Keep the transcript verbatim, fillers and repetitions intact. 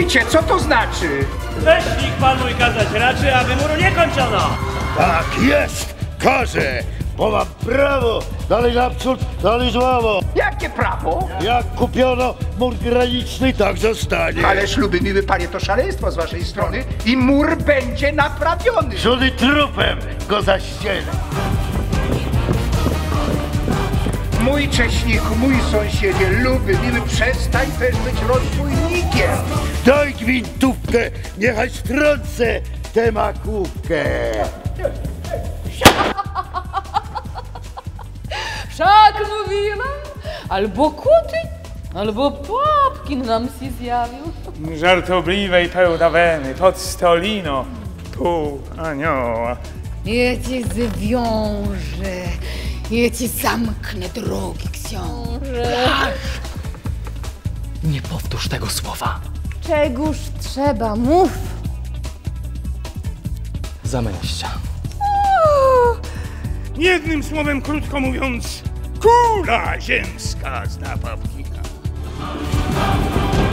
Wójcie, co to znaczy? Weźnik pan mój kazać raczy, aby muru nie kończono. Tak jest, każę, bo mam prawo, dalej naprzód, dalej żławo. Jakie prawo? Jak kupiono mur graniczny, tak zostanie. Ale śluby miły panie, to szaleństwo z waszej strony i mur będzie naprawiony. Żony trupem go zaścielę. Mój cześniku, mój sąsiedzie, luby miły, przestań też być rozbójnikiem. Daj gwintówkę, niechaj strącę tę makówkę. Wszak mówiłam, albo kuty, albo Papkin nam się zjawił. Żartobliwej pełdaweny pod stolino, pół anioła. Ja ci zwiążę, ja ci zamknę drogi, książę. Nie powtórz tego słowa. Czegóż trzeba, mów. Zamęścia. Jednym słowem, krótko mówiąc, kula ziemska zna Papkina.